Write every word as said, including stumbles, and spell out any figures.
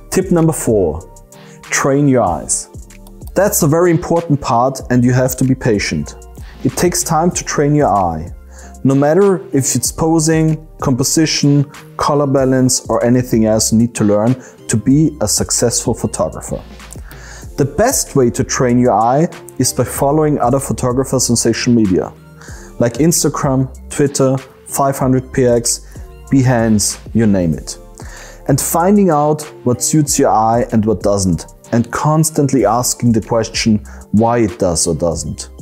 Tip number four, train your eyes. That's a very important part and you have to be patient. It takes time to train your eye. No matter if it's posing, composition, color balance or anything else you need to learn to be a successful photographer. The best way to train your eye is by following other photographers on social media, like Instagram, Twitter, five hundred P X, Behance, you name it. And finding out what suits your eye and what doesn't, and constantly asking the question why it does or doesn't.